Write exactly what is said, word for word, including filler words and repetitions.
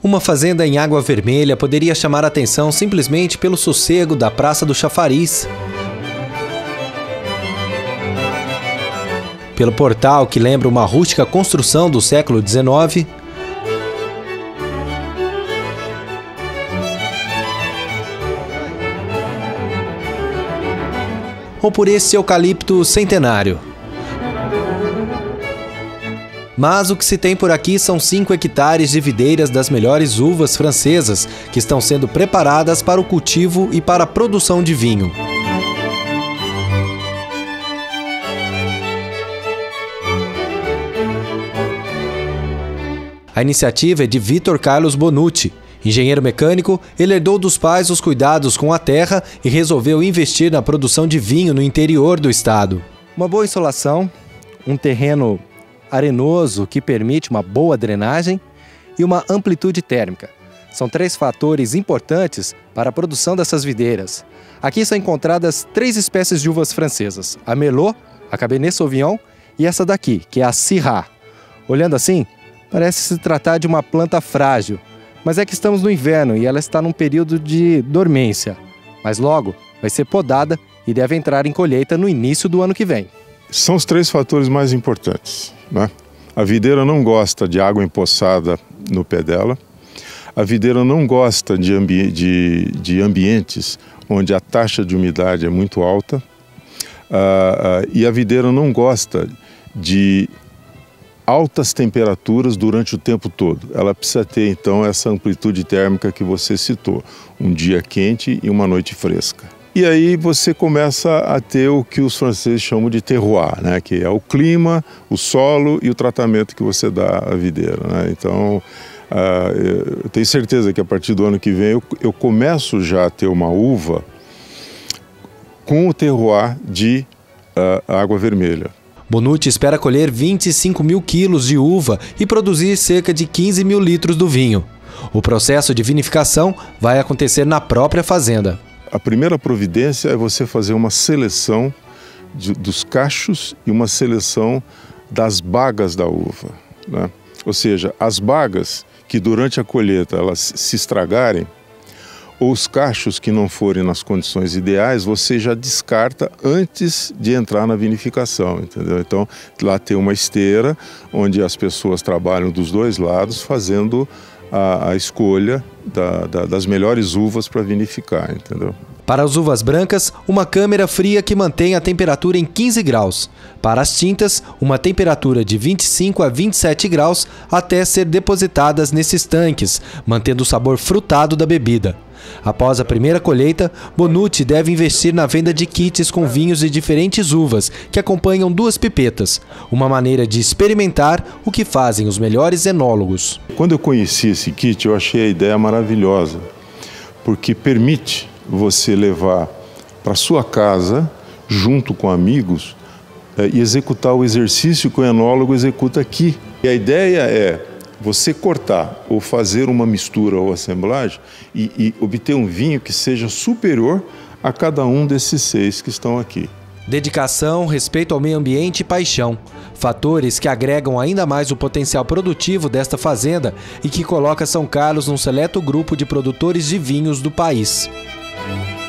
Uma fazenda em Água Vermelha poderia chamar a atenção simplesmente pelo sossego da Praça do Chafariz, pelo portal que lembra uma rústica construção do século dezenove, ou por esse eucalipto centenário. Mas o que se tem por aqui são cinco hectares de videiras das melhores uvas francesas que estão sendo preparadas para o cultivo e para a produção de vinho. A iniciativa é de Vitor Carlos Bonucci. Engenheiro mecânico, ele herdou dos pais os cuidados com a terra e resolveu investir na produção de vinho no interior do estado. Uma boa insolação, um terreno arenoso que permite uma boa drenagem e uma amplitude térmica. São três fatores importantes para a produção dessas videiras. Aqui são encontradas três espécies de uvas francesas: a Merlot, a Cabernet Sauvignon e essa daqui, que é a Syrah. Olhando assim, parece se tratar de uma planta frágil, mas é que estamos no inverno e ela está num período de dormência. Mas logo vai ser podada e deve entrar em colheita no início do ano que vem. São os três fatores mais importantes, né? A videira não gosta de água empoçada no pé dela. A videira não gosta de, ambi de, de ambientes onde a taxa de umidade é muito alta. Uh, uh, e a videira não gosta de altas temperaturas durante o tempo todo. Ela precisa ter, então, essa amplitude térmica que você citou. Um dia quente e uma noite fresca. E aí você começa a ter o que os franceses chamam de terroir, né? Que é o clima, o solo e o tratamento que você dá à videira, né? Então, uh, eu tenho certeza que a partir do ano que vem eu, eu começo já a ter uma uva com o terroir de uh, Água Vermelha. Bonucci espera colher vinte e cinco mil quilos de uva e produzir cerca de quinze mil litros do vinho. O processo de vinificação vai acontecer na própria fazenda. A primeira providência é você fazer uma seleção de, dos cachos e uma seleção das bagas da uva, né? Ou seja, as bagas que durante a colheita elas se estragarem, ou os cachos que não forem nas condições ideais, você já descarta antes de entrar na vinificação, entendeu? Então, lá tem uma esteira onde as pessoas trabalham dos dois lados fazendo a, a escolha da, da, das melhores uvas para vinificar, entendeu? Para as uvas brancas, uma câmara fria que mantém a temperatura em quinze graus. Para as tintas, uma temperatura de vinte e cinco a vinte e sete graus até ser depositadas nesses tanques, mantendo o sabor frutado da bebida. Após a primeira colheita, Bonucci deve investir na venda de kits com vinhos de diferentes uvas, que acompanham duas pipetas, uma maneira de experimentar o que fazem os melhores enólogos. Quando eu conheci esse kit, eu achei a ideia maravilhosa, porque permite você levar para sua casa, junto com amigos, e executar o exercício que o enólogo executa aqui. E a ideia é você cortar ou fazer uma mistura ou assemblagem e, e obter um vinho que seja superior a cada um desses seis que estão aqui. Dedicação, respeito ao meio ambiente e paixão. Fatores que agregam ainda mais o potencial produtivo desta fazenda e que coloca São Carlos num seleto grupo de produtores de vinhos do país.